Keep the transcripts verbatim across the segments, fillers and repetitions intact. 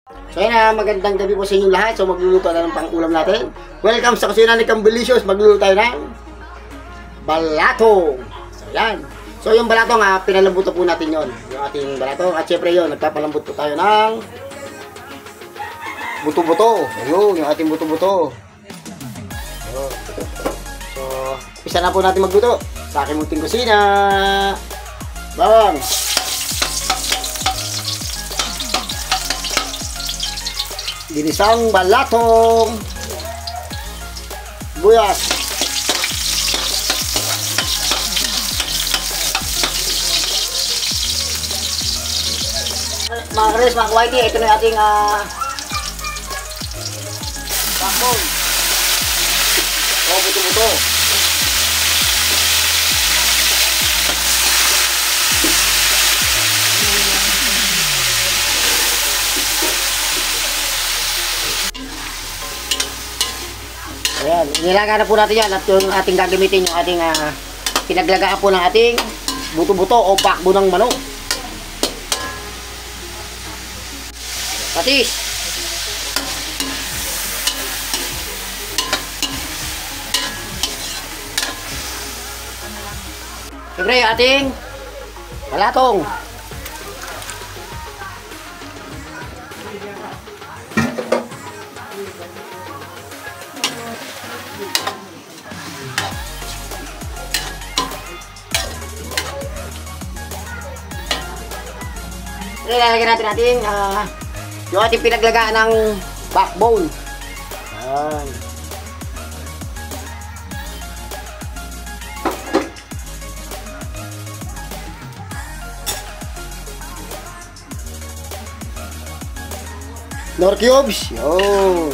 So yun na, magandang gabi po sa inyo lahat. So magluluto na ng pang-ulam natin. Welcome sa kusina ni Kambilicious. Magluluto tayo ng balatong. So yan. So yung balatong ha, pinalambot po natin yon, yung ating balatong. At syempre yun, nagpapalambot po tayo ng buto-buto. Ayun, yung ating buto-buto. So, isa na po natin magluto sa aking munting kusina. Bawang. Ginisang balatong. Buyas. Mga Chris, mga Whitey, ito na yung ating uh, backbone. O, buto-buto. Ayan, nilaga na po natin yan at yung ating gagamitin yung ating uh, pinaglagaan po ng ating buto-buto o backbone ng manok. Patis. Siyempre yung ating balatong. Ilalagay natin natin uh, yung ating pinaglagaan ng backbone. Ayan. Nor cubes. Yun.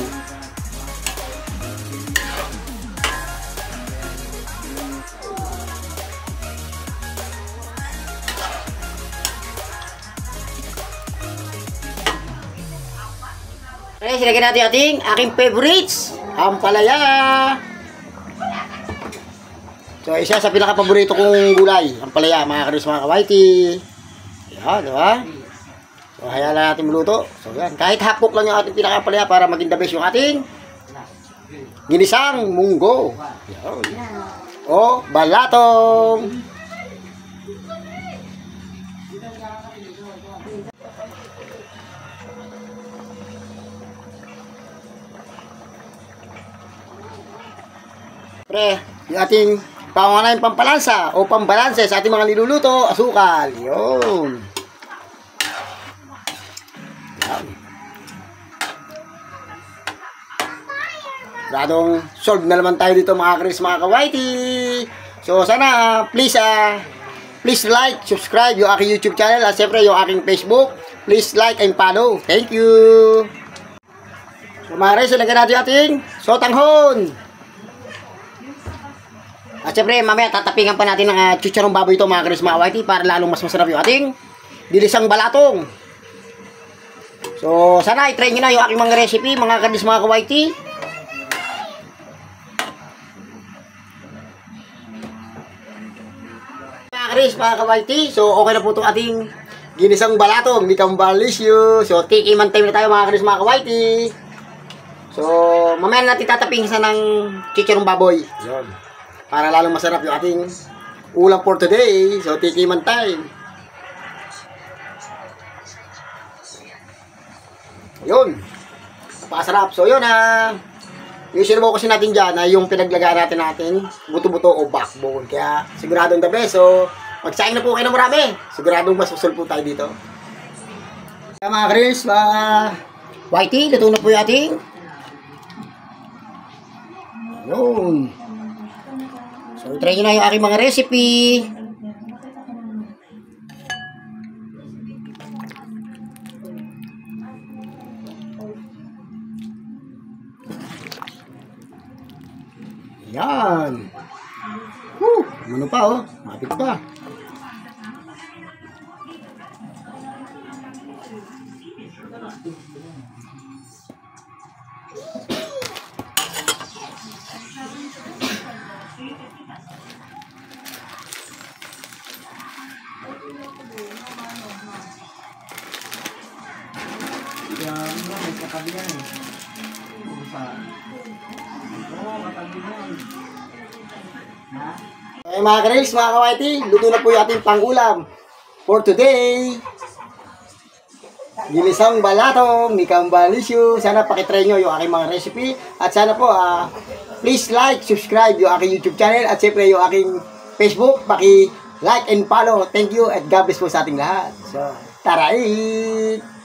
Okay, silagyan natin ating aking favorites, ampalaya. So, isa sa pinaka-paborito kong gulay, ampalaya, mga Chris, mga Whitey. Yan, di ba? So, hayaan lang natin maluto. So, yan. Kahit hapok lang yung ating pinaka-ampalaya para maging the best yung ating ginisang munggo. Yan. O, balatong. Pre, yung ating pangunahing pampalansa o pambalanse sa ating mga niluluto, asukal. Yun. Yan. Radong solve na naman tayo dito mga Chris, mga ka-Whitey. So sana please uh, please like, subscribe yung aking YouTube channel at siyempre yung aking Facebook. Please like and follow. Thank you. So mga Chris, ilagay natin ating sotanghon. At syempre, mamaya tatapingan pa natin ng uh, chicharong baboy ito mga Chris, mga Whitey, para lalong mas masarap yung ating dilisang balatong. So, sana i-try nyo na yung aking mga recipe, mga Chris, mga Whitey. Mga Chris, mga Whitey, so okay na po itong ating ginisang balatong ni Kambilicious. So, tikiman time na tayo mga Chris, mga Whitey. So, mamaya natin tatapingan ng chicharong baboy. Yun. Para lalong masarap yung ating ulam for today. So, tikiman time. Yun. Napakasarap. So, yun ah. Yung sinubukusin natin dyan ay yung pinaglagaan natin natin buto-buto o backbone. Kaya, siguradong the best. So, magsaing na po kayo ng marami. Siguradong masusul po tayo dito. Kaya mga Chris, mga Whitey, luto na po yung ating. Yun. So, try nyo na yung aking mga recipe. Yan. Woo! Ano pa oh? Mapit pa. Yan. may katabi yan eh. Oo, katabi yan. Ha? Okay mga ka-Rails, mga ka-Whitey, luto na po yung ating pang-ulam for today. Ginisang balatong ni Kambalisyo. Sana pakitry nyo yung aking mga recipe. At sana po, uh, please like, subscribe yung aking YouTube channel. At siyempre yung aking Facebook. Paki-like and follow. Thank you at God bless po sa ating lahat. So, tara eat!